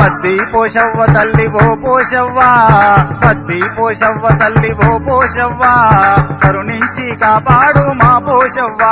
పత్తి పోషవ్వ తల్లి ఓ పోషవ్వ పత్తి పోషవ్వ తల్లి ఓ పోషవ్వ కరుణించి కాపాడు మా పోషవ్వ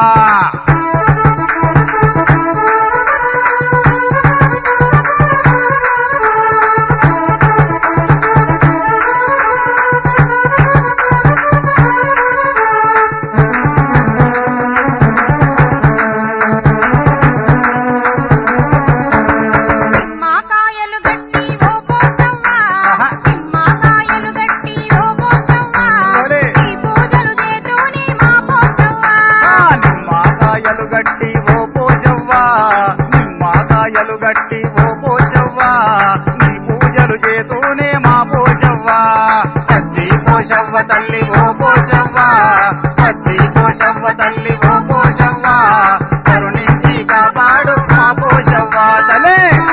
గట్టి ఓ పోషవ్వ నీ పూజలు చేతూనే మా పోషవ్వ పత్తి పోషవ్వ తల్లి ఓ పోషవ్వ పత్తి పోషవ్వ తల్లి ఓ పోషవ్వ కరుణించి కాపాడు మా పోషవ్వ తలే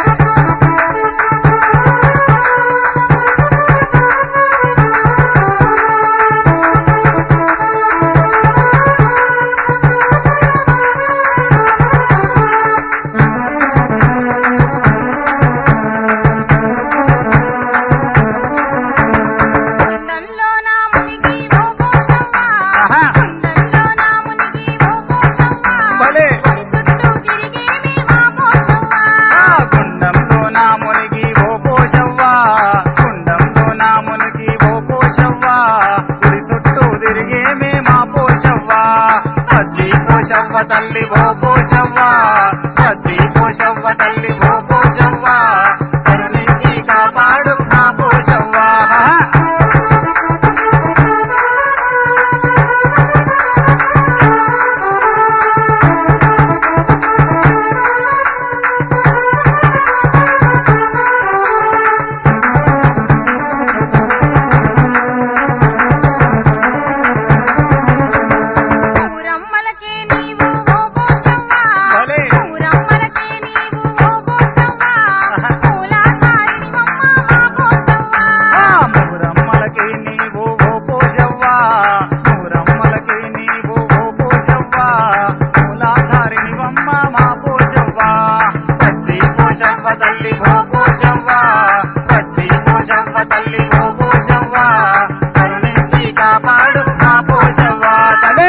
తల్లి ఓ పోషవ్వ పత్తి పోషవ్వ తల్లి ఓ పోషవ్వ కరుణించి కాపాడు మా పోషవ్వ తల్లి ఓ పోషవ్వ పత్తి పోషవ్వ తల్లి ఓ పోషవ్వ కరుణించి కాపాడు మా పోషవ్వ తలే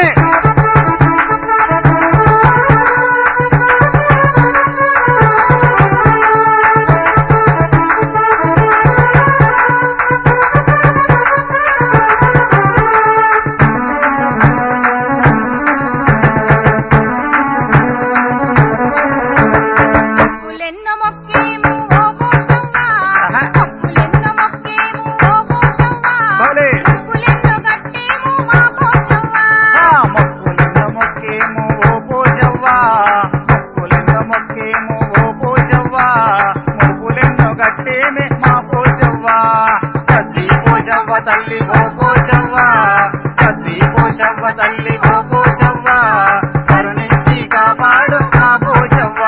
తల్లి ఓ పోషవ్వ పత్తి పోషవ్వ తల్లి ఓ పోషవ్వ కరుణించి కాపాడు మా పోషవ్వ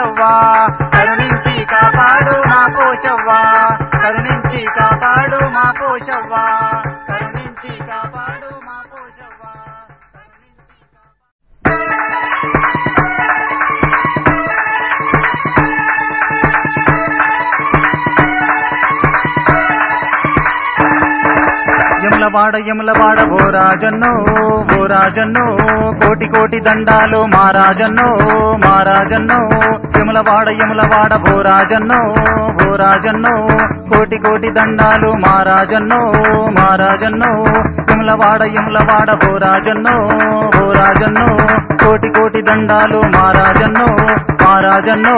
పోషవ్వా కరుణించి కాపాడు మా పోషవ్వా కరుణించి కాపాడు మా పోషవ్వా కరుణించి కాపాడు మా పోషవ్వా యములవాడ ఓ రాజన్నో కోటి కోటి దండాలు మా రాజన్నో యములవాడ ఓ రాజన్నో కోటి కోటి దండాలు మా రాజన్నో యములవాడ ఓ రాజన్నో కోటి కోటి దండాలు మా రాజన్నో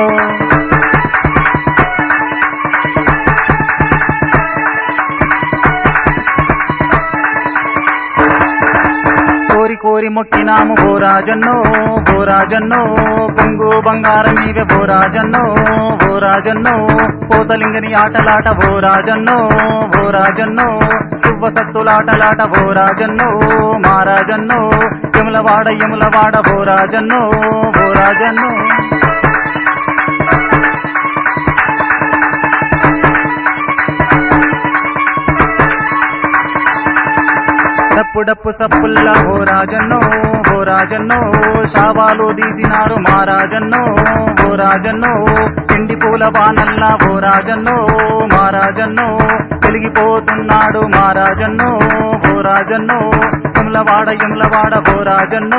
కోరి మొక్కినాము ఓ రాజన్నో కొంగు బంగారం నీవే ఓ రాజన్నో పోతలింగని ఆటలాట ఓ రాజన్నో శుభ సత్తులాటలాట ఓ రాజన్నో మా రాజన్నో యములవాడ ఓ రాజన్నో డప్పు సప్పుల్లా ఓ రాజన్నో శావాలు తీసినారు మా రాజన్నో పిండి పూల బాణల్లా ఓ రాజన్నో వెలిగిపోతున్నాడు మా రాజన్నో యములవాడ ఓ రాజన్నో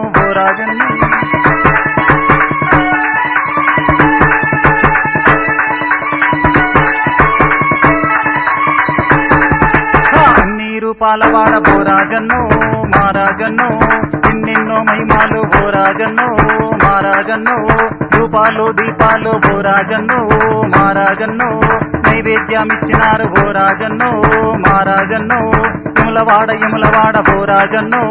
పాలవాడ ఓ రాజన్నో మా రాజన్నో ఎన్నెన్నో మహిమాలు ఓ రాజన్నో మా రాజన్నో రూపాలు దీపాలు ఓ రాజన్నో మా రాజన్నో నైవేద్యమిచ్చినారు ఓ రాజన్నో మా రాజన్నో యములవాడ ఓ రాజన్నో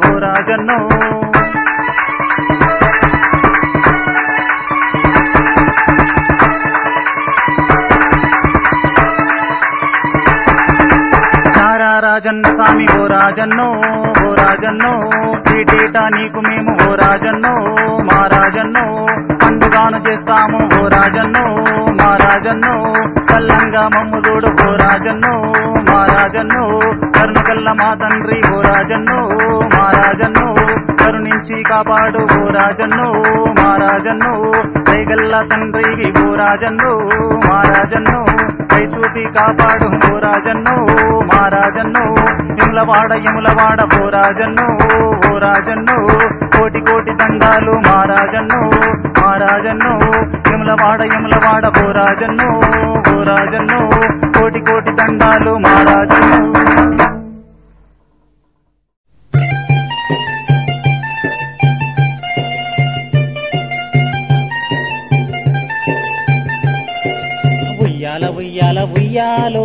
రాజన్న స్వామి ఓ రాజన్నో ఏటేటా నీకు మేము ఓ రాజన్నో మా రాజన్నో పండుగాను చేస్తాము ఓ రాజన్నో మా రాజన్నో చల్లంగా మమ్ముదోడు ఓ రాజన్నో మా రాజన్నో కరుణగల్ల మా తండ్రి ఓ రాజన్నో మా రాజన్నో కరుణించి కాపాడు ఓ రాజన్నో మా రాజన్నో దయగల్ల తండ్రి ఓ రాజన్నో మా రాజన్నో దయ చూపి కాపాడు ఓ రాజన్నో మా రాజన్నో యములవాడ ఓ రాజన్నో కోటి కోటి దండాలు మా రాజన్నో యములవాడ ఓ రాజన్నో కోటి కోటి దండాలు మా రాజన్నో ఉయ్యాలో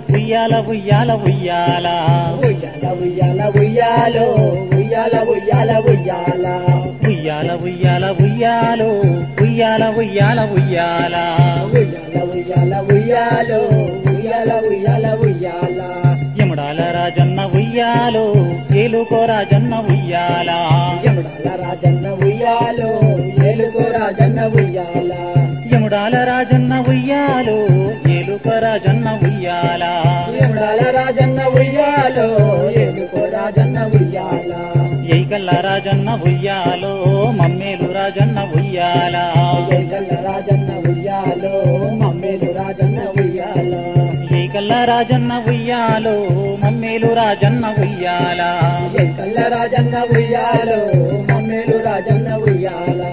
యముడాల రాజన్న ఉయ్యాలో ఏలుకో రాజన్న ఉయ్యాలా యముడాల రాజన్న ఉయ్యాలో ఏలుకో రాజన్న ఉయ్యాలా యముడాల రాజన్న ఉయ్యాలో ఏలుకో రాజన్న ఉయ్యాలా యముడాల రాజన్న ఉయ్యాలో ఏలుకో రాజన్న ఉయ్యాలా ఏకల్ల రాజన్న ఉయ్యాలో మమ్మేలు రాజన్న ఉయ్యాలా ఏకల్ల రాజన్న ఉయ్యాలో మమ్మేలు రాజన్న ఉయ్యాలా ఏకల్ల రాజన్న ఉయ్యాలో మమ్మేలు రాజన్న ఉయ్యాలా ఏకల్ల రాజన్న ఉయ్యాలో మమ్మేలు రాజన్న ఉయ్యాలా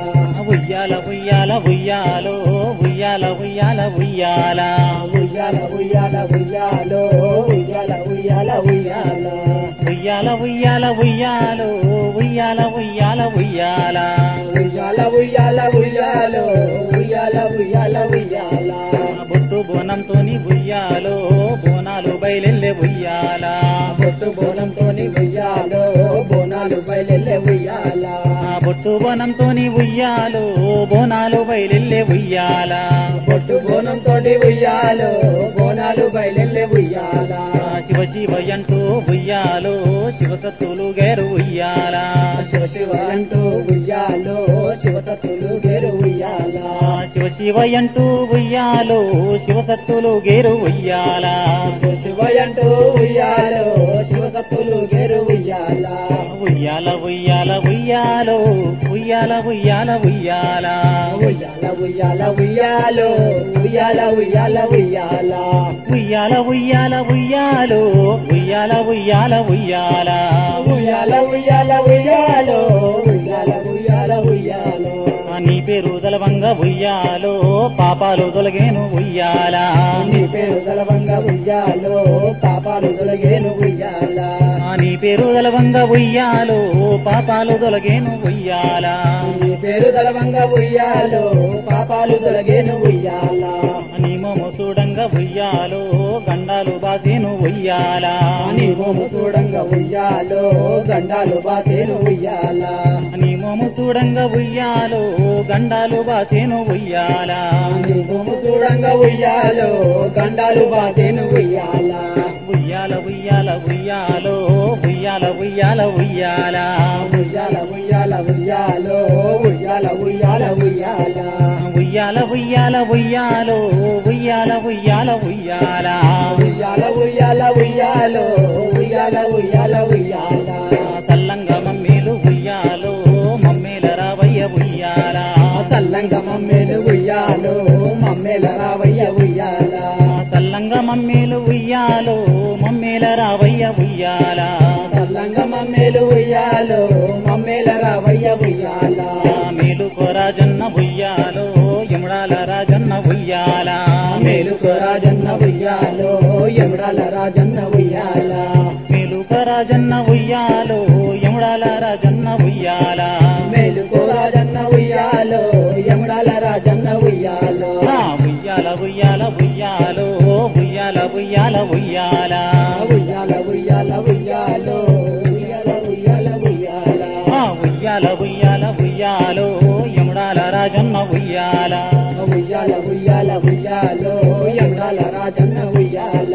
ఉయ్యాలో బొట్టు బోనంతోని ఉయ్యాలో బోనాలు బయలెల్లే ఉయ్యాలా బొట్టు బోనంతోని ఉయ్యాలో బోనాలు బయలెల్లే ఉయ్యాలా బొట్టు బోనంతోని ఉయ్యాలో బోనాలు బయలెల్లే ఉయ్యాలా బొట్టు బోనంతోని ఉయ్యాలో బోనాలు బయలెల్లే ఉయ్యాలా శివ శివ అంటూ ఉయ్యాలో శివసత్తులు గేరు ఉయ్యాలా శివ శివ అంటూ ఉయ్యాలో శివసత్తులు గేరు ఉయ్యాలా శివ శివయంటూ ఉయ్యాలో శివసత్తులు గేరు ఉయ్యాల శివయంటూ ఉయ్యాలో శివసత్తులు గేరు ఉయ్యాల ఉయ్యాల ఉయ్యాల ఉయ్యాలో ఉయ్యాల ఉయ్యాల ఉయ్యాల ఉయ్యాల ఉయ్యాల ఉయ్యాలో ఉయ్యాల ఉయ్యాల ఉయ్యాల ఉయ్యాల ఉయ్యాల ఉయ్యాలో ఉయ్యాల ఉయ్యాల ఉయ్యాల ఉయ్యాల ఉయ్యాల ఉయ్యాలో ఉయ్యాల ఉయ్యాల ఉయ్యాలో నీ పేరు దలవంగ ఉయ్యాలో పాపాలు తొలగేను ఉయ్యాల నీ పేరు దళవంగ ఉయ్యాలో పాపాలు తొలగేను ఉయ్యాల నీ పేరు దలవంగ ఉయ్యాలో పాపాలు తొలగేను ఉయ్యాల నీ పేరు దళవంగ ఉయ్యాలో పాపాలు తొలగేను ఉయ్యాల నీ మోము చూడంగ ఉయ్యాలో గండాలు బాసేను ఉయ్యాల నీ మోము చూడంగ ఉయ్యాలో గండాలు బాసేను ఉయ్యాల నీ మోము చూడంగ ఉయ్యాలో గండాలు బాసేను ఉయ్యాల నీ మోము చూడంగ ఉయ్యాలో గండాలు బాసేను ఉయ్యాల ఉయ్యాల ఉయ్యాల ఉయ్యాలో ఉయ్యాల ఉయ్యాల ఉయ్యాల ఉయ్యాల ఉయ్యాల ఉయ్యాలో ఉయ్యాల ఉయ్యాల ఉయ్యాల ఉయ్యాల ఉయ్యాల ఉయ్యాలో ఉయ్యాల ఉయ్యాల ఉయ్యాల ఉయ్యాల ఉయ్యాల ఉయ్యాలో ఉయ్యాల ఉయ్యాల ఉయ్యాల సల్లంగ మమ్మేలు ఉయ్యాలో మమ్మేల రావయ్య ఉయ్యాల సల్లంగ మమ్మేలు ఉయ్యాలో మమ్మేల రావయ్య ఉయ్యాల సల్లంగ మమ్మేలు ఉయ్యాలో మమ్మేల రావయ్య ఉయ్యాల సల్లంగ మమ్మేలు ఉయ్యాలో మమ్మేల రావయ్య ఉయ్యాల మేలుకో రాజన్న ఉయ్యాలో యముడాల రాజన్న ఉయ్యాల మేలుకో రాజన్న ఉయ్యాలో యముడాల రాజన్న ఉయ్యాల మేలుకో రాజన్న ఉయ్యాలో యముడాల రాజన్న ఉయ్యాల మేలుకో రాజన్న ఉయ్యాలో యముడాల రాజన్న ఉయ్యాల ఉయ్యాల ఉయ్యాల ఉయ్యాలో ఉయ్యాల ఉయ్యాల ఉయ్యాల ఉయ్యాల ఉయ్యాల ఉయ్యాలో ఉయ్యాల ఉయ్యాల ఉయ్యాల ఉయ్యాల ఉయ్యాల ఉయ్యాలో యముడాల రాజన్న ఉయ్యాల ఉయ్యాల ఉయ్యాల ఉయ్యాలో యముడాల రాజన్న ఉయ్యాల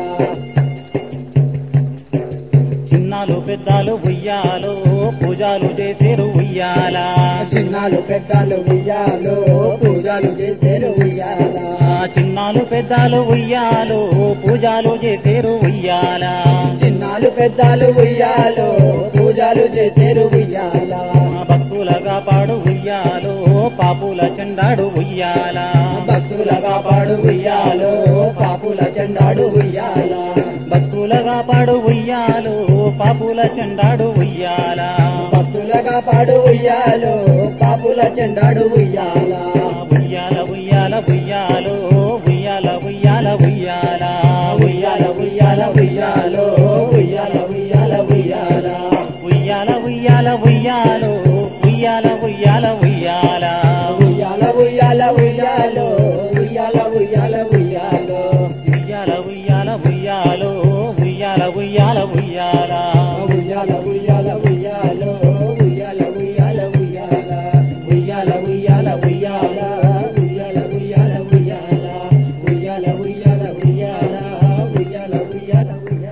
చిన్నాలు పెద్దాలు ఉయ్యాలో పూజలు చేసేరు ఉయ్యాల చిన్నాలు పెద్దాలు ఉయ్యాలో పూజలు చేసేరు ఉయ్యాల చిన్నాలు పెద్దాలు ఉయ్యాలో పూజలు చేసేరు ఉయ్యాల చిన్నాలు పెద్దాలు ఉయ్యాలో పూజలు చేసేరు ఉయ్యాల భక్తులగా పాడు ఉయ్యాలో పాపుల చెండాడు ఉయ్యాల భక్తులగా పాడు ఉయ్యాలో పాపుల చెండాడు ఉయ్యాల భక్తులగా పాడు ఉయ్యాలో పాపుల చెండాడు ఉయ్యాల భక్తులగా పాడు ఉయ్యాలో పాపుల చెండాడు ఉయ్యాల ఉయ్యాల ఉయ్యాల ఉయ్యాలో ఉయ్యాల ఉయ్యాల ఉయ్యాల ఉయ్యాల ఉయ్యాల ఉయ్యాలో ఉయ్యాల ఉయ్యాల ఉయ్యాల ఉయ్యాల ఉయ్యాల ఉయ్యాలో ఉయ్యాల ఉయ్యాల ఉయ్యాల ఉయ్యాల ఉయ్యాల ఉయ్యాలో ఉయ్యాల ఉయ్యాల ఉయ్యాలో ఉయ్యాల ఉయ్యాల ఉయ్యాలో ఉయ్యాల ఉయ్యాల ఉయ్యాల ఉయ్యాల ఉయ్యాల ఉయ్యాలో ఉయ్యాల ఉయ్యాల ఉయ్యాల ఉయ్యాల ఉయ్యాల ఉయ్యాల ఉయ్యాల ఉయ్యాల ఉయ్యాల ఉయ్యాల ఉయ్యాల ఉయ్యాల ఉయ్యాల ఉయ్యాల ఉయ్యాల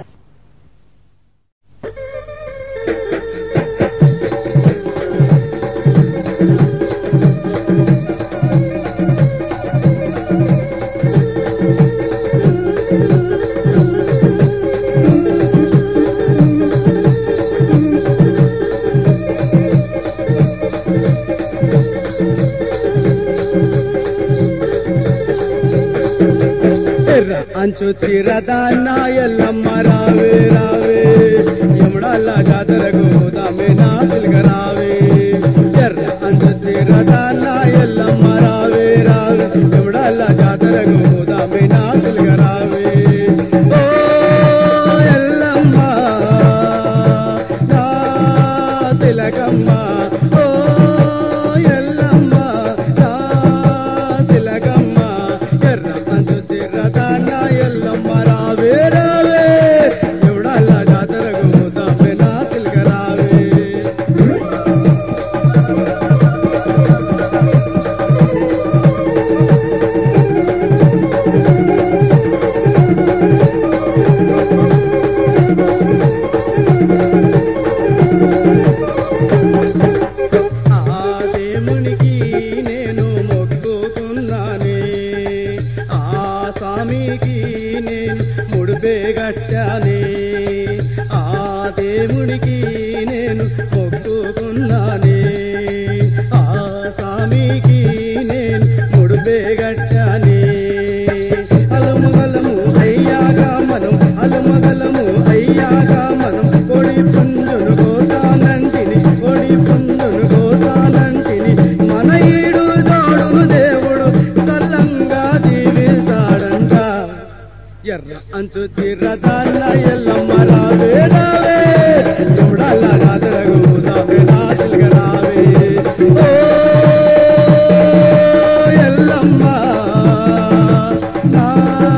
అంచు చిరదాన్న ఎల్లమ్మ రావే రావే యముడాల జాతరకు దామే నా సిల్గ రావే ఎర్ర అంచు చిరదాన్న ఎల్లమ్మ రావే రావే యముడాల జాతరకు దామే నా సిల్గ రావే ఓ ఎల్లమ్మ నా సిలకమ్మ ఓ ఎల్లమ్మ నా సిలకమ్మ ఎర్ర అంచు చిరదాన్న ఎల్లమ్మ రావే రావే ఎవడాల జాతరకు దామే నా సిల్క రావే ముడుపే గట్టాని అలమగలము అయ్యాగా మనం అలమగలము అయ్యాగా మనం కొడి పుంజును కోతానంటిని కొడి పుంజును కోతానంటిని మన ఈడు తోడును దేవుడు సల్లంగా దీవిస్తాడంట ఎర్ర అంచు చిర్రదాన్న ఎల్లమ్మ రావే రావే చూడాల రాజరగు రావే రాజులుగా రావే ఓ ఎల్లమ్మ నా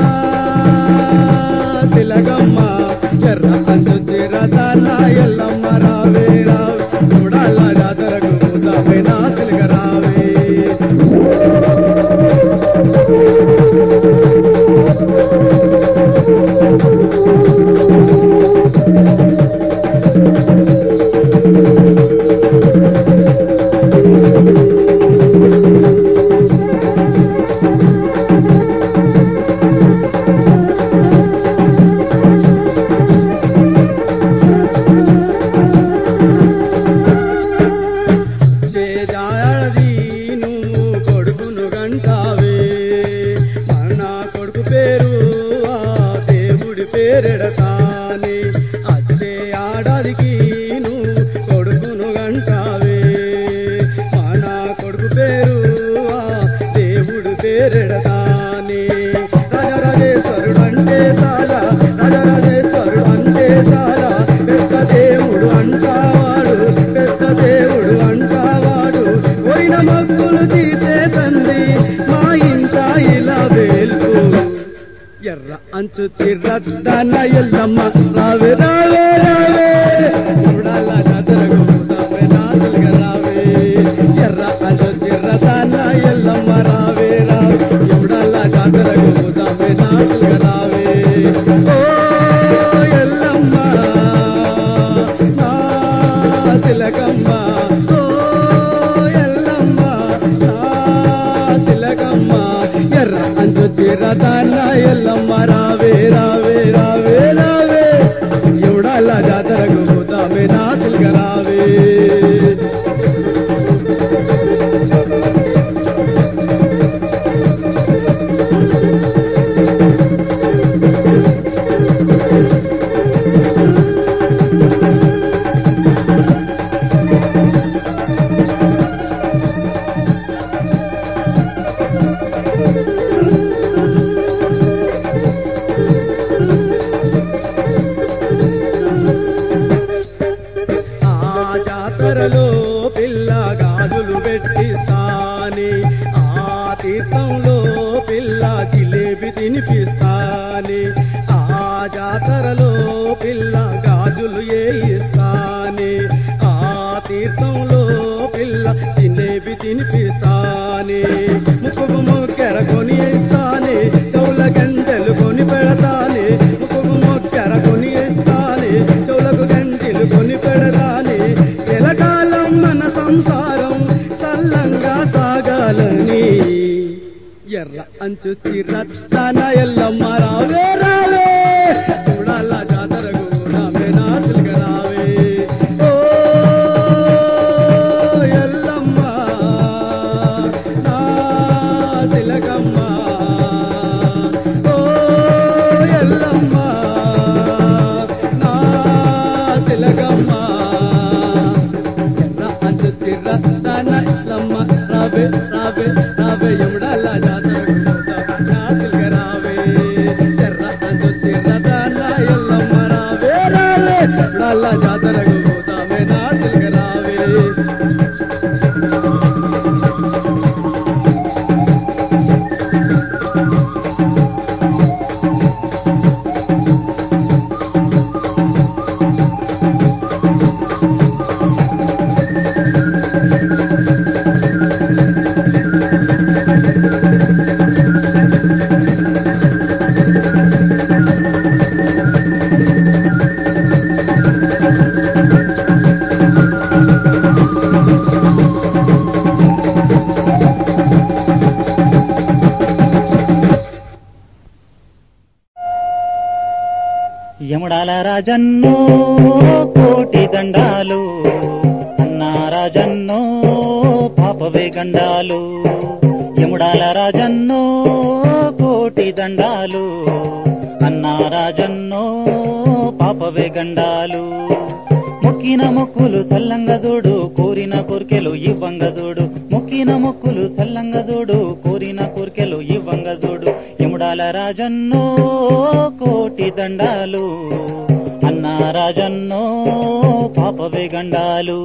తిలగమ్మ ఎర్ర అంచు చిర్రదాన్న ఎల్లమ్మ రావే రావే చూడాల రాజరగు రావే రాజులుగా రావే చేజాడి నువ్వు కొడుకును గంటావే మన కొడుకు పేరు ఆ దేవుడి పేరెడతానే అచ్చే ఆడాదికి నువ్వు కొడుకును గంటావే మన కొడుకు పేరు ఆ దేవుడి పేరెడతానే రాజరాజేశ్వరుడు అంటే చాలా రాజరాజేశ్వరుడు అంటే చాలా పెద్ద దేవుడు అంటావాడు పెద్ద దేవుడు అంటావాడు పోయిన మక్కులు తీసే తండ్రి మా ఇంట ఇలా వేల్పు ఎర్ర అంచు చిర్రద్దన ఎల్లమ్మ రావే రావే రావే చూడాల జాతరకు రావే నాదులుగా రావే ఎర్ర అంచు చిర్రద్దన ఎల్లమ్మ రావే రావే చూడాల జాతరకు రావే నాదులుగా రావే ఓ ఎల్లమ్మ నా తిలకమ్మ ఓ ఎల్లమ్మ నా తిలకమ్మ ఎర్ర అంచు చిర్రదాన్న ఎల్లమ్మ రావే రావే రావే రావే ఎవడాల జాతరకు పోతామే నాసులుగా రావే జాతరలో పిల్ల గాజులు పెట్టిస్తాని ఆ తీర్థంలో పిల్ల జిలేబి తినిపిస్తాని ఆ జాతరలో పిల్ల గాజులు వేయిస్తాని ఆ తీర్థంలో పిల్ల జిలేబి తినిపిస్తాని ముక్కుకు మొక్కెర కొని ఇస్తాని చెవుల గంటెలు కొని పెడతాని ముక్కుకు మొక్కెర కొని ఇస్తాని చెవులకు గంటెలు కొని పెడతాని ఎలకాలం మన సంసారం సల్లంగా సాగాలని ఎర్ర అంచు చిర్రద్దన ఎల్లమ్మ రావే రావే చూడాల జాతరకు రావే నాసులుగా రావే ఓ ఎల్లమ్మ నా తిలకమ్మ ఓ ఎల్లమ్మ నా తిలకమ్మ అంచు చిర్రద్దన ఎల్లమ్మ రావే రావే రావే ఎముడాల జాతరకు నాసులుగా రావే ఎర్ర అంచు చిర్రద్దన ఎల్లమ్మ రావే రావే ఎముడాల జాతరకు పోతామే నాసులుగా రావే యముడాల రాజన్నో కోటి దండాలు, అన్నా రాజన్నో పాపవే గండాలు. యముడాల రాజన్నో కోటి దండాలు అన్నా రాజన్నో పాపవే గండాలు మొక్కిన మొక్కులు సల్లంగా చూడు కోరిన కోర్కెలు ఇవ్వంగా చూడు మొక్కిన మొక్కులు సల్లంగా చూడు కోరిన కోర్కెలు ఇవ్వంగా చూడు యముడాల రాజన్నో కోటి దండాలు అన్నా రాజన్నో పాపవే గండాలు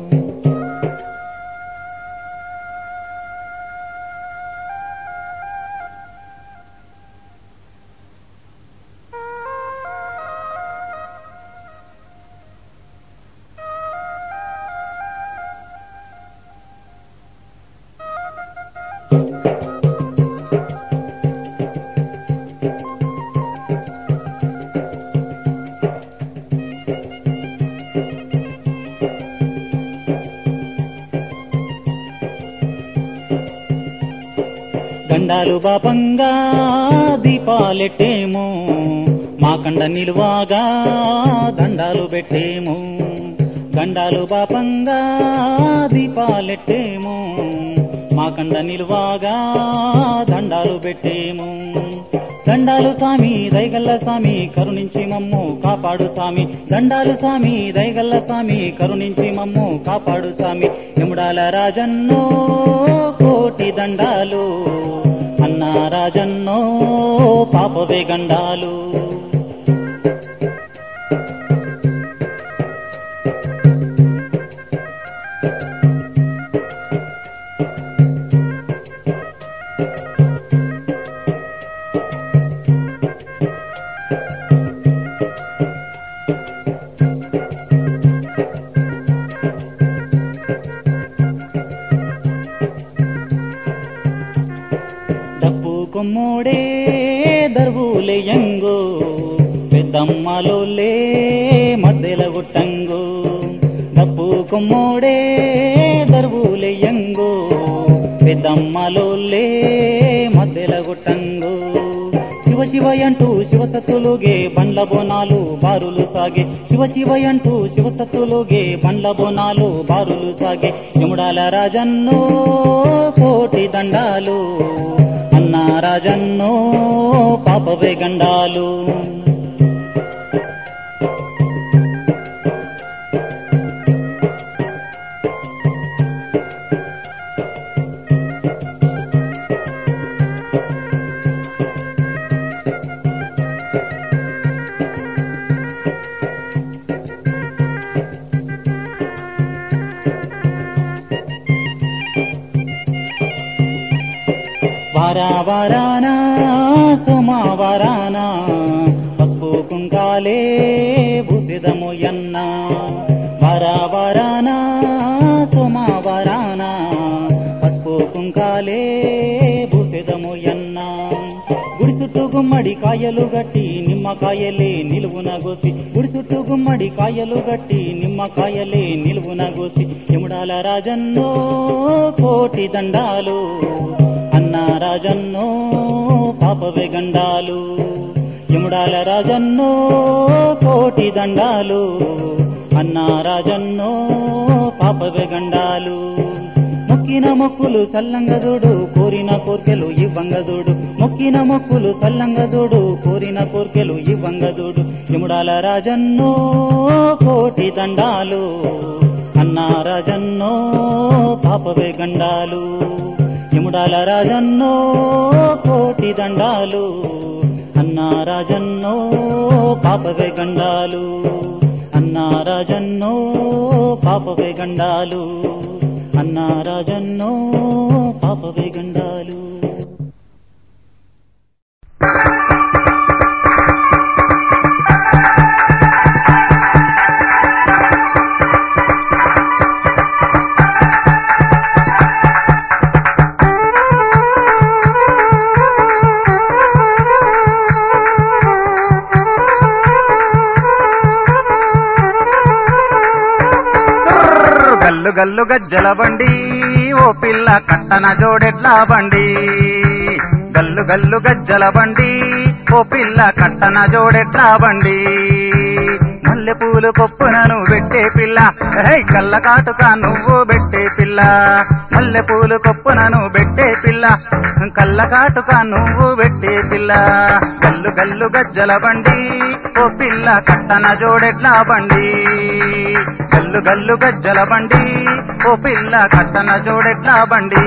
గండాలు బాపంగా దీపాలెట్టేమో మా కండ నిలువాగా దండాలు పెట్టేమో గండాలు బాపంగా దీపాలెట్టేమో మా కండ నిలువాగా దండాలు పెట్టేమో దండాలు సామి దయగల్ల సామి కరుణించి మమ్ము కాపాడు సామి దండాలు సామి దయగల్ల సామి కరుణించి మమ్ము కాపాడు సామి యముడాల రాజన్నో కోటి దండాలు అన్నా రాజన్నో పాపవే గండాలు డప్పు కొమ్మోడే దర్వులేయంగో పెద్దమ్మలోలే మద్దెల గుట్టంగో డప్పు కొమ్మోడే దర్వులేయంగో పెద్దమ్మలోలే మద్దెల గుట్టంగో శివ శివయంటూ శివసత్తులుగే బండ్ల బోనాలు బారులు సాగే శివ శివయంటూ శివసత్తులుగే బండ్ల బోనాలు బారులు సాగే యముడాల రాజన్నో కోటి దండాలు అన్నా రాజన్నో పాపవే గండాలు వారావారానా సోమవారానా పసుపు కుంకాలే భూసిదము ఎన్న వారావారానా సోమవారానా పసుపు కుంకాలే భూసిదము ఎన్న గుడి చుట్టూ గుమ్మడి కాయలు గట్టి నిమ్మకాయలే నిలువున గోసి గుడి చుట్టూ గుమ్మడి కాయలు గట్టి నిమ్మకాయలే నిలువున గోసి యముడాల రాజన్నో కోటి దండాలు అన్నా రాజన్నో పాపవే గండాలు యముడాల రాజన్నో కోటి దండాలు అన్నా రాజన్నో పాపవే గండాలు మొక్కిన మొక్కులు సల్లంగా చూడు కోరిన కోర్కెలు ఇవ్వంగా చూడు మొక్కిన మొక్కులు సల్లంగా చూడు కోరిన కోర్కెలు ఇవ్వంగా చూడు యముడాల రాజన్నో కోటి దండాలు అన్నా రాజన్నో పాపవే గండాలు యముడాల రాజన్నో కోటి దండాలు అన్నా రాజన్నో పాపవే గండాలు అన్నా రాజన్నో పాపవే గండాలు అన్నా రాజన్నో పాపవే గండాలు గల్లు గల్లు గజ్జల బండి ఓ పిల్ల కట్టన జోడెడ్ల బండి గల్లు గల్లు గజ్జల బండి ఓ పిల్ల కట్టన జోడెడ్ల బండి మల్లె పూలు కొప్పునను పెట్టే పిల్ల హై కళ్ళ కాటుక నువ్వు పెట్టే పిల్ల మల్లె పూలు కొప్పునను పెట్టే పిల్ల కళ్ళ కాటుక నువ్వు పెట్టే పిల్ల గల్లు గల్లు గజ్జల బండి ఓ పిల్ల కట్టన జోడెడ్ల బండి గల్లు గల్లు గజ్జల బండి ఓ పిల్ల కట్టన జోడెడ్ల బండి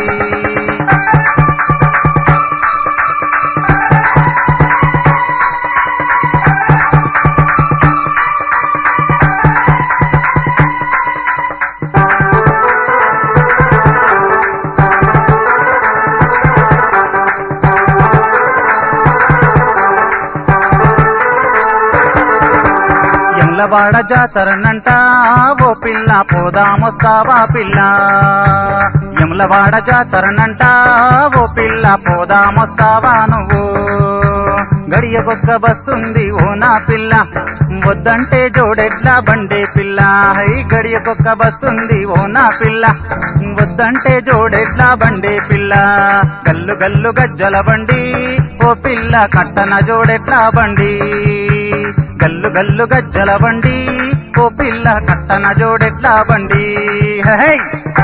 యములవాడ జాతరనంట ఓ పిల్ల పోదామొస్తావా పిల్ల యములవాడ జాతరనంట ఓ పిల్ల పోదామొస్తావా నువ్వు గడియకొక్క బస్సుంది ఓ నా పిల్ల వద్దంటే జోడెడ్ల బండే పిల్ల హై గడియకొక్క బస్సుంది ఓ నా పిల్ల వద్దంటే జోడెడ్ల బండే పిల్ల గల్లు గల్లు గజ్జల బండి ఓ పిల్ల కట్టన జోడెడ్ల బండి గల్లు గల్లు గజ్జల బండి ఓ పిల్ల కట్టన జోడెడ్ల బండి హై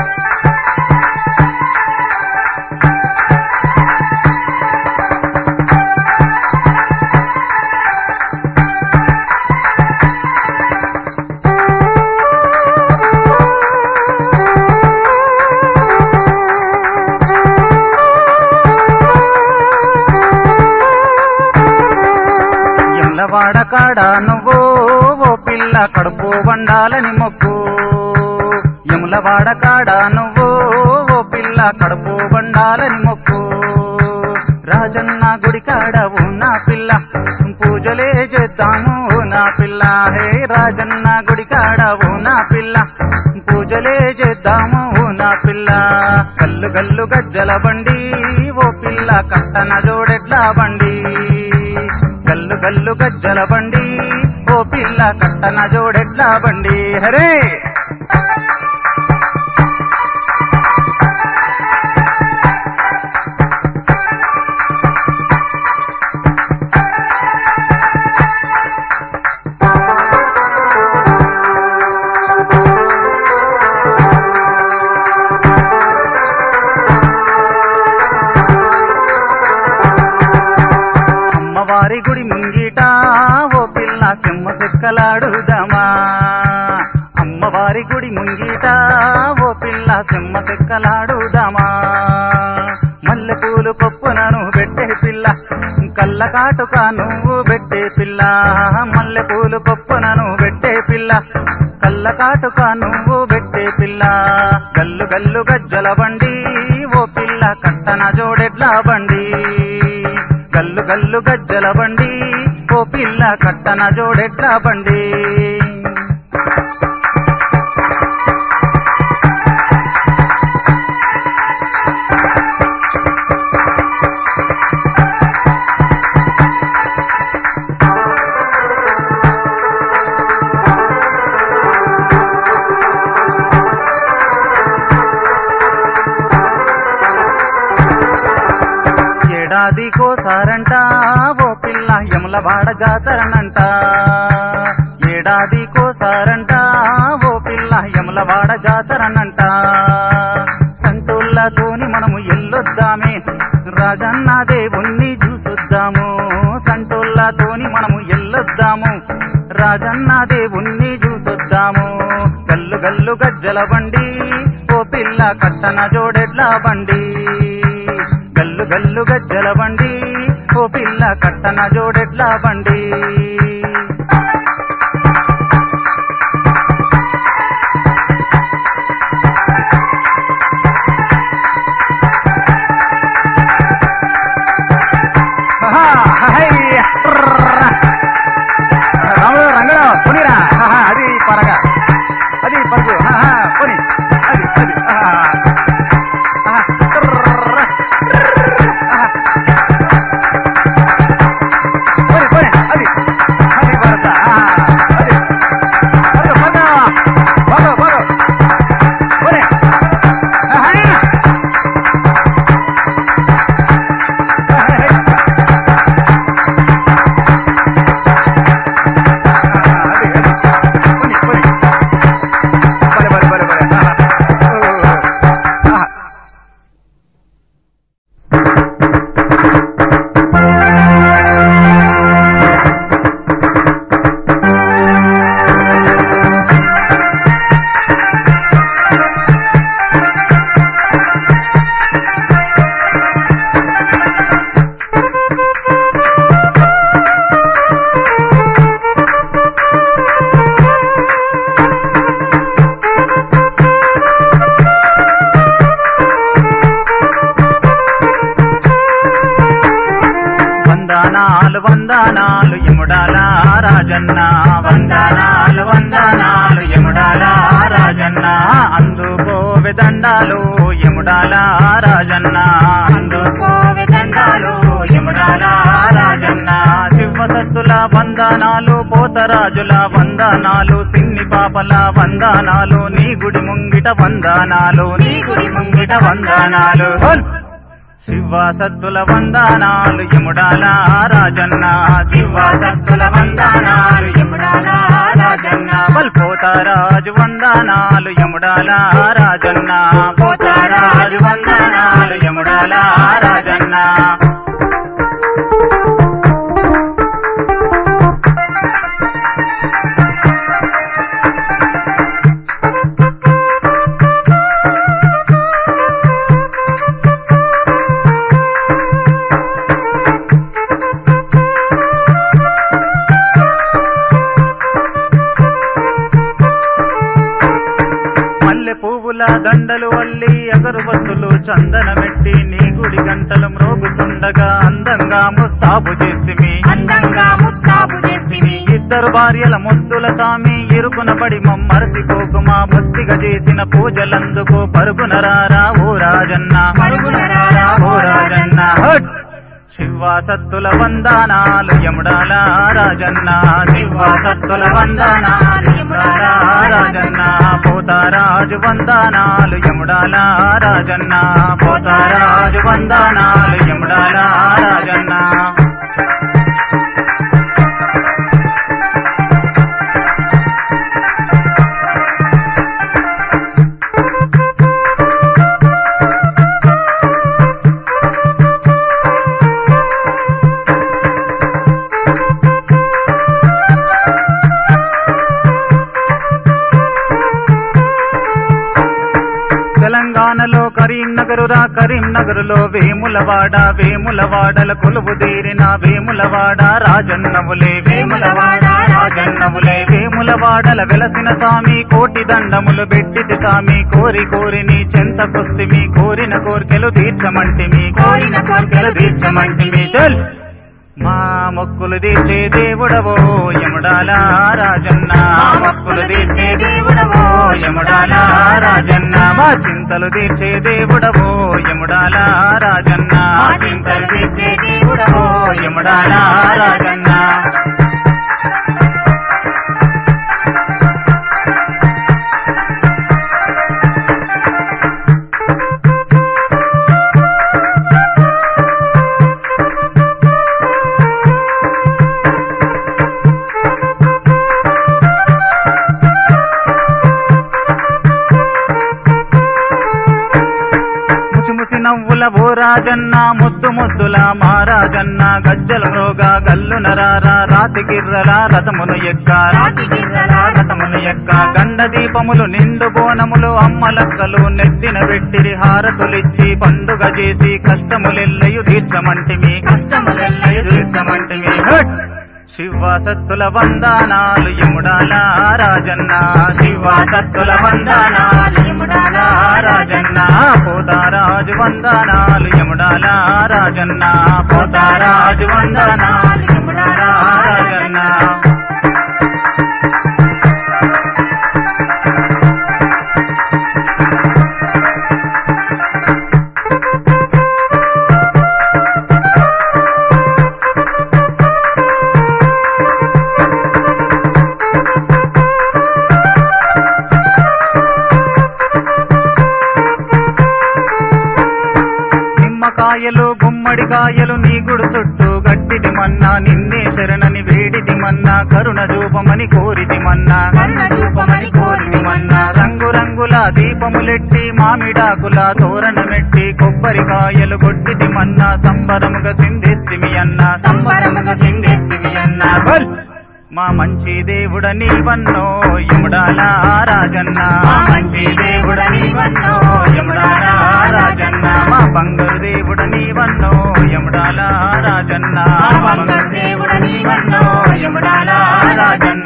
వాడకాడ నువ్వు ఓ పిల్ల కడుపు వండాలని మొక్కు యముల వాడకాడ నువ్వు ఓ పిల్ల కడుపు వండాలని మొక్కు రాజన్న గుడికాడ ఓ నా పిల్ల పూజలే చేద్దాము నా పిల్ల హే రాజన్న గుడికాడ ఓ నా పిల్ల పూజలే చేద్దాము నా పిల్ల గల్లు గల్లు గజ్జల బండి ఓ పిల్ల కట్టన జోడెడ్ల బండి గల్లు గల్లు గజ్జల బండి ఓ పిల్ల కట్టన జోడెడ్ల బండి హరే అమ్మవారి గుడి ముంగిట ఓ పిల్ల సింహ సెక్కలాడుదామా అమ్మవారి గుడి ముంగిట ఓ పిల్ల సింహ సెక్కలాడుదామా మల్లె పూలు కొప్పునను పెట్టే పిల్ల కళ్ళ కాటుక నువ్వు పెట్టే పిల్ల మల్లె పూలు కొప్పునను పెట్టే పిల్ల కళ్ళ కాటుక నువ్వు పెట్టే పిల్ల గల్లు గల్లు గజ్జల బండి ఓ పిల్ల కట్టన జోడెడ్ల బండి గల్లు గల్లు గజ్జల బండి ఓ పిల్ల కట్టన జోడెడ్ల బండి ఏడాదికోసారంట ఓ పిల్ల యములవాడ జాతరనంట ఏడాదికోసారంట ఓ పిల్ల యములవాడ జాతరనంట సంటోళ్ళతోని మనము ఎల్లొద్దామే రాజన్న దేవుణ్ణి చూసొద్దాము సంటోళ్ళతోని మనము ఎల్లొద్దాము రాజన్న దేవుణ్ణి చూసొద్దాము గల్లు గల్లు గజ్జల బండి ఓ పిల్ల కట్టన జోడెడ్ల బండి గల్లు గల్లు గజ్జల బండి ఓ పిల్ల కట్టన జోడెడ్ల బండి రాముడు రంగడు పునిరా అది పరగా అది పరుగు పుని అది అది వందనాలు యముడాల రాజన్న వందనాలు వందనాలు యముడాల రాజన్న అందుకోవె దండాలు యముడాల రాజన్న అందుకోవె దండాలు యముడాల రాజన్న శివసత్తుల వందనాలు పోతరాజుల వందనాలు సిన్ని పాపల వందనాలు నీ గుడి ముంగిట వందనాలు నీ గుడి ముంగిట వందనాలు శివసత్తుల వందనాలు యముడాల రాజన్న శివసత్తుల వందనాలు యముడాల రాజన్న పోతరాజు వందనాలు యముడాల రాజన్న పోతరాజు వందనాలు యముడాల రాజన్న పువ్వుల దండలు వల్లి అగరుబత్తులు చందనమెట్టి నీ గుడి గంటలు మ్రోగుచుండగా అందంగా ముస్తాబు చేస్తిమి ఇద్దరు భార్యల ముద్దుల సామి ఇరుకున పడి మమ్మరసిపోకుమా భక్తిగా చేసిన పూజలందుకు పరుగున రారా ఓ రాజన్న ఓ రాజన్న శివసత్తుల వందనాలు యముడాల రాజన్న శివసత్తుల వందనాలు యముడాల రాజన్న పోతరాజు వందనాలు యముడాల రాజన్న పోతరాజు వందనాలు యముడాల రాజన్న తెలంగాణలో కరీంనగరులో వేములవాడల కొలువు తీరిన వేములవాడ రాజన్నవులే వేములవాడల వెలసిన సామి కోటి దండములు బెట్టితి సామి కోరి కోరి నీ చెంతకొస్తిమి కోరిన కోర్కెలు తీర్చమంటిమి చల్ మా మొక్కులు తీర్చే దేవుడవో యముడాల రాజన్న మొక్కులు తీర్చే దేవుడవో యముడాల రాజన్న మా చింతలు తీర్చే దేవుడవో యముడాల రాజన్న చింతలు తీర్చే దేవుడవో యముడాల రాజన్న నవ్వుల ఓ రాజన్న ముద్దు ముద్దుల మారాజన్న గజ్జల మ్రోగా గల్లున రారా రాతి గిర్రల రథమును ఎక్క గండ దీపములు నిండు బోనములు అమ్మలక్కలు నెత్తిన పెట్టిరి హారతులిచ్చి పండుగ చేసి కష్టములెల్లయు తీర్చమంటిమి శివసత్తుల వందనాలు యముడాల రాజన్న శివసత్తుల వందనాలు యముడాల రాజన్న పోతరాజు వందనాలు యముడాల రాజన్న పోతరాజు వందనాలు యముడాల రాజన్న కాయలు గుమ్మడికాయలు నీ గుడు చుట్టూ గట్టిది మన్నా నిన్నే శరణని వేడిది మన్నా కరుణ చూపమని కోరిది మన్నా రంగు రంగుల దీపములెట్టి మామిడాకుల తోరణమెట్టి కొబ్బరికాయలు కొట్టిది మన్నా సంబరముగా సింధిస్తిమి అన్నా మా మంచి దేవుడ నీవన్నో యముడాల రాజన్న మంచి దేవుడ నీవన్నో యముడాల రాజన్న మా బంగారు దేవుడ నీవన్నో యముడాల రాజన్న బంగారు దేవుడ నీవన్నో యముడాల రాజన్న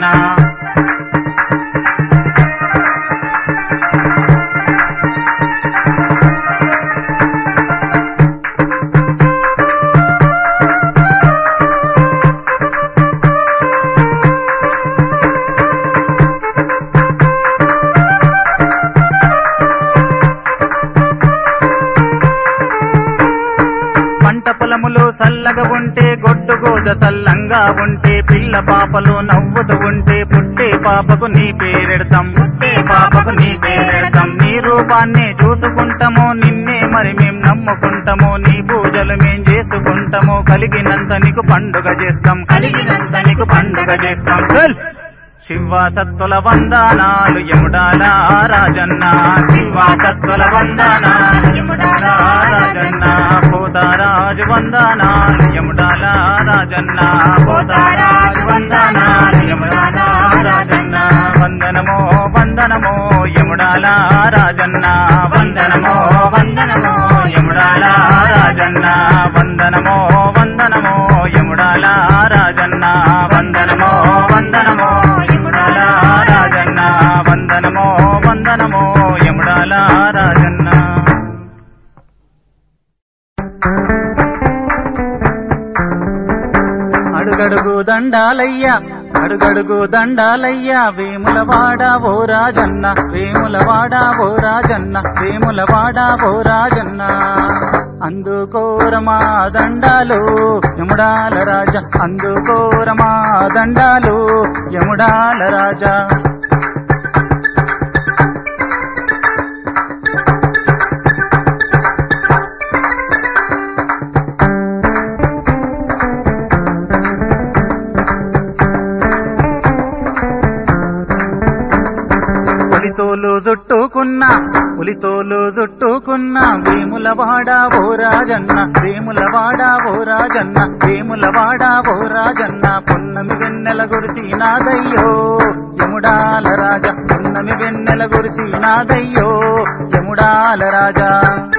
పంట పొలములు సల్లగా ఉంటే గొడ్డు గోద సల్లంగా ఉంటే పిల్ల పాపలు నవ్వుతూ ఉంటే పుట్టే పాపకు నీ పేరెడతాం పుట్టే పాపకు నీ పేరెడతాం నీ రూపాన్ని చూసుకుంటాము నిన్నే మరి మేం నమ్ముకుంటాము నీ పూజలు మేం చేసుకుంటాము కలిగినంత నీకు పండుగ చేస్తాం కలిగినంత నీకు పండుగ చేస్తాం శివాసత్తుల వందనాలు యముడాల రాజన్న శివాసత్తుల వందనాలు యముడాల రాజన్న పోతారాజు వందనాలు యముడాల రాజన్న పోతారాజు వందనాలు యముడాల రాజన్న వందనమో వందనమో యముడాల రాజన్న వందనమో వందనమో యముడాల రాజన్న వందనమో వందనమో యముడాల రాజన్న వందనమో వందనమో యముడాల రాజన్న వందనమో వందనమో యముడాల రాజన్న అడుగడుగు దండాలయ్యా అడుగడుగు దండాలయ్యా వేములవాడ ఓ రాజన్న వేములవాడ ఓ రాజన్న వేములవాడ ఓ రాజన్న అందుకోరమా దండాలు యముడాల రాజా అందుకోరమా దండాలు యముడాల రాజా పులితోలు జుట్టుకున్నా వేములవాడ ఓ రాజన్న వేములవాడ ఓ రాజన్న వేములవాడ ఓ రాజన్న పున్నమి వెన్నెల గురిసినాదయ్యో యముడాల రాజా పున్నమి వెన్నెల గురిసినాదయ్యో యముడాల రాజా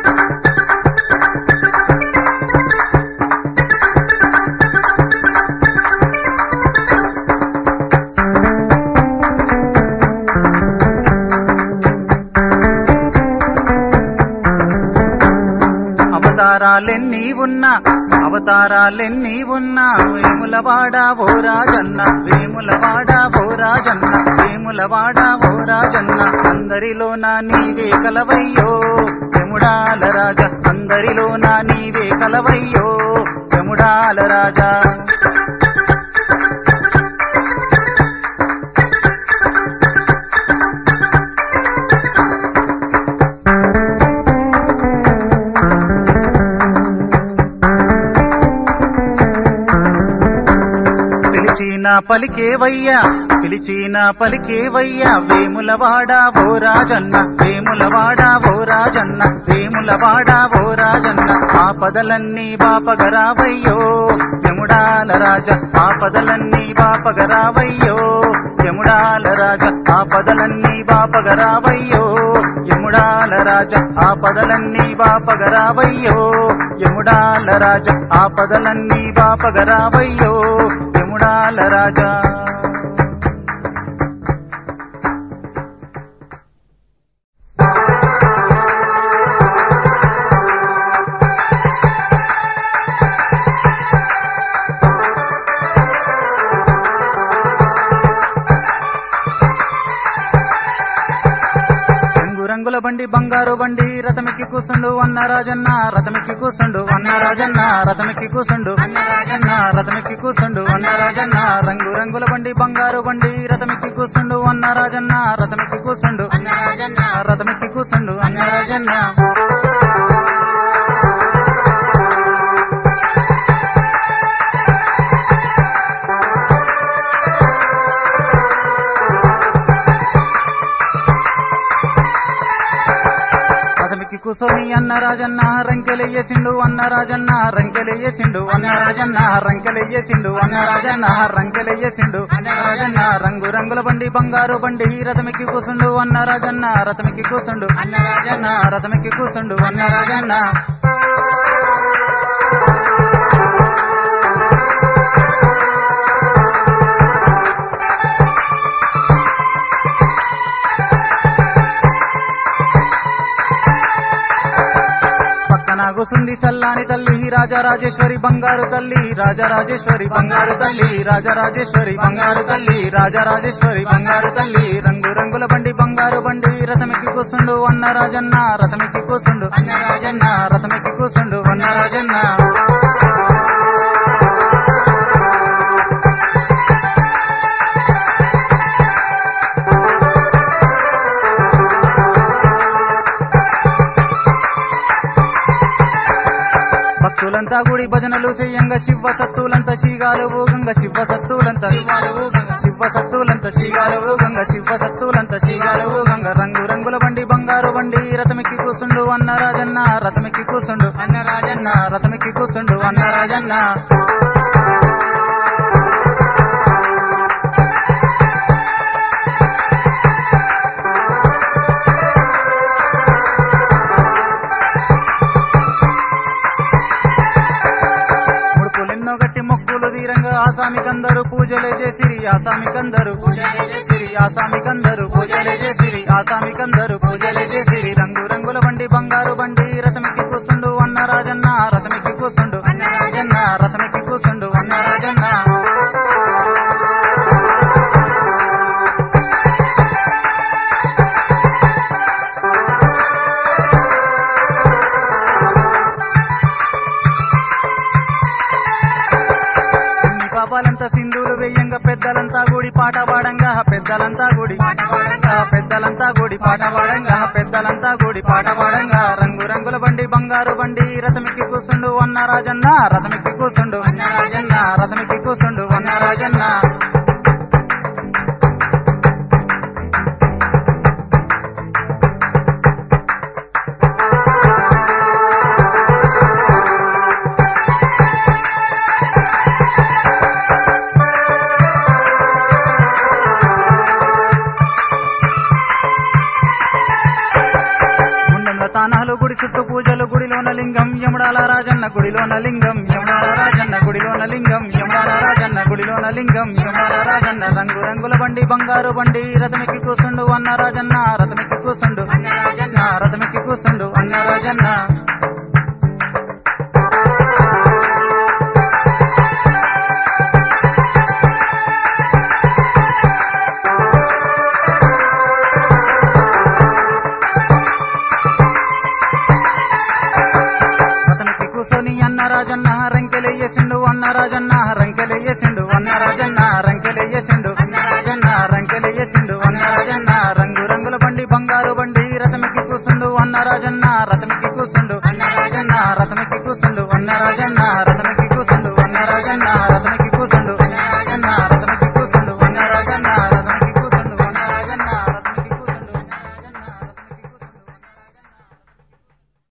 అవతారాలెన్ని ఉన్నా వేములవాడ ఓ రాజన్న వేములవాడ ఓ రాజన్న వేములవాడ ఓ రాజన్న అందరిలోన నీవే కలవయ్యో యముడాల రాజా అందరిలోన నీవే కలవయ్యో యముడాల రాజా పిలిచిన పలికేవయ్యా వేములవాడ ఓ రాజన్న వేములవాడ ఓ రాజన్న వేములవాడ ఓ రాజన్న ఆపదలన్నీ బాపగరావయ్యో యముడాల రాజా ఆపదలన్నీ బాపగరావయ్యో యముడాల రాజా ఆపదలన్నీ బాపగరావయ్యో యముడాల రాజా ఆపదలన్నీ బాపగరావయ్యో యముడాల రాజా ఆపదలన్నీ బాపగరావయ్యో యముడాల రాజా రంగుల బండి బంగారు బండి రథమికి కూసుండు అన్న రాజన్న రథమికి కూసుండు అన్న రాజన్న రథమికి కూసుండు అన్న రాజన్న రథమికి కూసుండు అన్న రాజన్న రంగు రంగుల బండి బంగారు బండి రథమికి కూసుండు అన్న రాజన్న రథమికి కూసుండు అన్న రాజన్న రథమికి కూసుండు అన్న రాజన్న కూసోని అన్న రాజన్న రంకెలెయ్యేసిండు అన్న రాజన్న రంకెలెయ్యేసిండు అన్న రాజన్న రంకెలెయ్యేసిండు అన్న రాజన్న రంకెలెయ్యేసిండు అన్న రాజన్న రంగు రంగుల బండి బంగారు బండి రథమికి కూసుండు అన్న రాజన్న రథమికి కూసుండు అన్న రాజన్న రథమికి కూసుండు అన్న రాజన్న కూసుంది సల్లాని తల్లి రాజరాజేశ్వరి బంగారు తల్లి రాజరాజేశ్వరి బంగారు తల్లి రాజరాజేశ్వరి బంగారు తల్లి రాజరాజేశ్వరి బంగారు తల్లి రంగు రంగుల బండి బంగారు బండి రథమికి కూసుండు అన్న రాజన్న రథమికి కూసుండు అన్న రాజన్న రథమికి కూసుండు అన్న రాజన్న భక్తులంతా గుడి భజనలు చెయ్యంగా శివ సత్తులంత శీగాలు ఊగంగా శివ సత్తులంత శివ సత్తులంత శీగాలు ఊగంగా శివ సత్తులంత శీగాలు ఊగంగా రంగు రంగుల బండి బంగారు బండి రథమికి కూసుండు అన్న రాజన్న రథమికి కూసుండు అన్న రాజన్న రథమికి కూసుండు అన్న రాజన్న ఆసామికందరు పూజలే చేసిరి ఆసామికందరు ఆసామికందరు పూజలే చేసిరి ఆసామికందరు పూజలే చేసిరి రంగు రంగుల బండి బంగారు బండి రథమికి కూసుండు అన్న రాజన్న రథమికి కూసుండు అన్న రాజన్న రథమికి కూసుండు అన్న రాజన్న పాపాలంతా సింధులు వెయ్యంగా పెద్దలంతా గుడి పాట పాడంగా పెద్దలంతా గుడి పెద్దలంతా గుడి పాట పాడంగా పెద్దలంతా గుడి పాట పాడంగా రంగు రంగుల బండి బంగారు బండి రథమికి కూసుండు అన్న రాజన్న రథమికి కూసుండు అన్న రాజన్న రథమికి కూసుండు అన్న రాజన్న తానాలు గుడి చుట్టూ పూజలు గుడిలోన లింగం యముడాల రాజన్న గుడిలోన లింగం యముడాల రాజన్న గుడిలోన లింగం యముడాల రాజన్న గుడిలోన లింగం యముడాల రాజన్న రంగు రంగుల బండి బంగారు బండి రథమికి కూసుండు అన్న రాజన్న రథమికి కూసుండు అన్న రాజన్న రథమికి కూసుండు అన్న రాజన్న రాజన్న రంకెలేసిండు అన్న రాజన్న రంకెలేసిండు అన్న రాజన్న రంకెలేసిండు అన్న రాజన్న రంకెలేసిండు అన్న